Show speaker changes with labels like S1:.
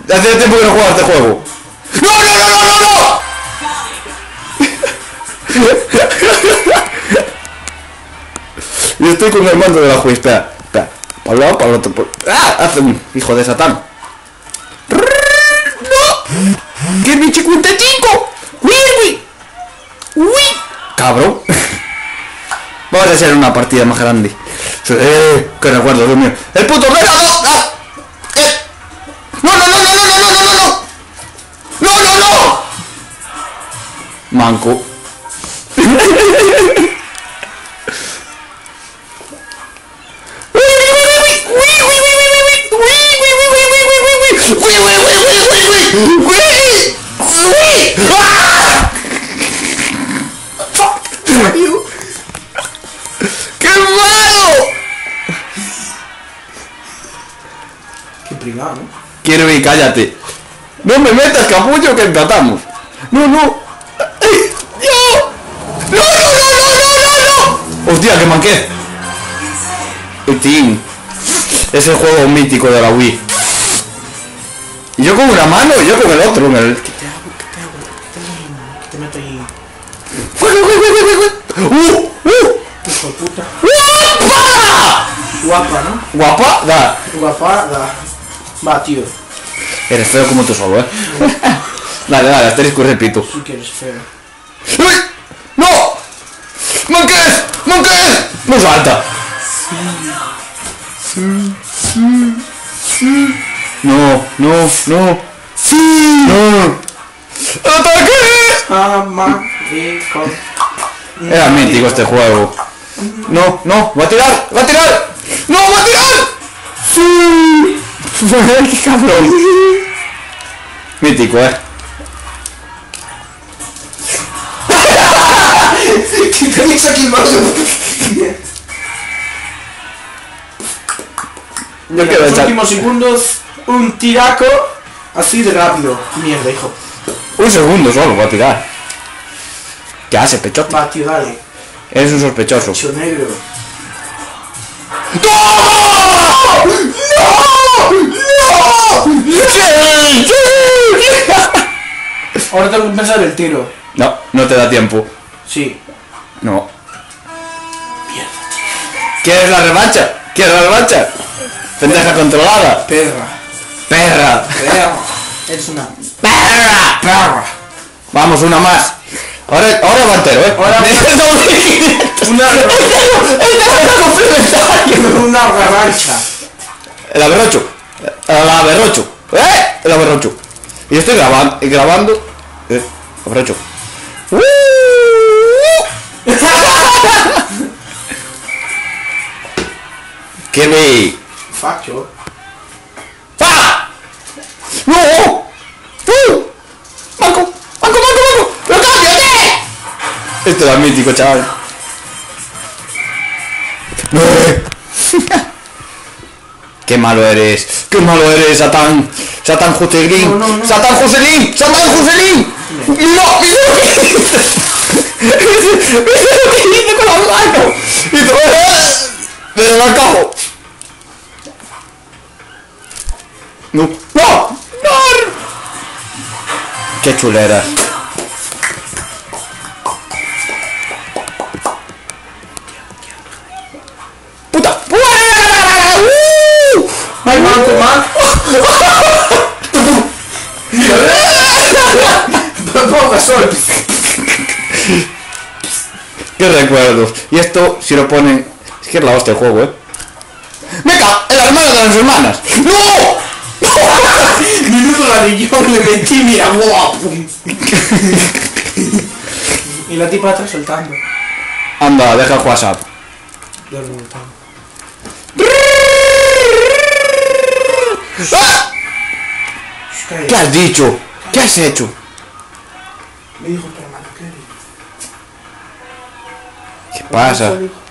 S1: Hace tiempo que no juego a este juego. ¡No, no, no, no, no, no! Yo estoy con el mando de la juez. Espera, espera. Para un lado, para el otro. ¡Ah! Hace un hijo de Satán. ¡No! ¡Que es mi 55! ¡Uy! ¡Uy! ¡Cabrón! Vamos a hacer una partida más grande. ¡Qué recuerdo, Dios mío! ¡El puto reno! ¡Ah! ¡No, no, no, no, no, no, no, no, no! ¡No, no, no! Manco. ¡Qué malo!
S2: Qué pringado, ¿no?
S1: Quiero ir, cállate. No me metas, capullo, que empatamos. No, no. ¡Ay! ¡No! ¡No, no, no, no, no, no, no! ¡Hostia, que manqué! Team. Es el juego mítico de la Wii. Y yo con una mano y yo con el otro.
S2: ¿Qué te hago? ¿Qué te meto ahí? Hijo de puta.
S1: ¡Guapa!
S2: Guapa, ¿no?
S1: ¿Guapa? Da.
S2: Guapa, da. Va, tío.
S1: Eres feo como tú solo, Dale, dale, asterisco y repito.
S2: Sí que eres feo.
S1: ¡Uy! ¡No! ¡Manqués! ¡Manqués! ¡No salta! No, no, no. ¡Sí! ¡No! ¡Ataque! Era mítico este juego. No, no, va a tirar, va a tirar. ¡No, va a tirar! ¡Sí! ¡Qué cabrón! Mítico,
S2: ¿Qué tenéis aquí el malo?
S1: Yo
S2: En
S1: quiero
S2: los
S1: echar
S2: últimos segundos, un tiraco así de rápido. Mierda, hijo.
S1: un segundo solo, va a tirar. ¿Qué hace, pechote?
S2: Va, tío, dale.
S1: Eres un sospechoso.
S2: Pecho negro.
S1: ¡No! ¡No! ¡No! ¡Sí! ¡Sí!
S2: Ahora tengo que pensar el tiro.
S1: No, no te da tiempo.
S2: Sí.
S1: No.
S2: Mierda.
S1: ¿Quieres la revancha? ¿Quieres la revancha? Pendeja controlada.
S2: Perra.
S1: Perra.
S2: Perra. Eres una
S1: Perra.
S2: perra.
S1: Vamos, una más. Ahora va entero,
S2: Ahora una revancha.
S1: El aberrocho. El aberrocho. El aberrocho. Y yo estoy grabando. Aberrocho. ¿Qué me?
S2: Facho.
S1: ¡Ah! ¡No! ¡Manco! ¡Manco, manco, manco! ¡Pero cámbiate! Esto era mítico, chaval. ¡Qué malo eres! ¡Qué malo eres, Satán! ¡Satán Joselín!
S2: No, no, no.
S1: ¡Satán Joselín! ¡Satán Joselín! ¡No! ¡Mira lo que hice! ¡Mira lo que hice con la mano! ¡Me lo acabo! ¡No! ¡No! ¡No! ¡Qué chuleras! ¡Puta!
S2: ¡Ay, manco, man! Ponga sol.
S1: ¡Qué recuerdos! Y esto, si lo ponen... Es que es la hostia el juego, ¡Meca! ¡El hermano de las hermanas! ¡No!
S2: Minuto ladrillón le metí, mira, guapo. Y la tipa atrás soltando.
S1: Anda, deja el WhatsApp.
S2: Ya lo soltando.
S1: ¡Ah! ¿Qué has dicho? ¿Qué has hecho?
S2: Me dijo tu hermano, ¿qué?
S1: ¿Qué pasa?
S2: Dijo.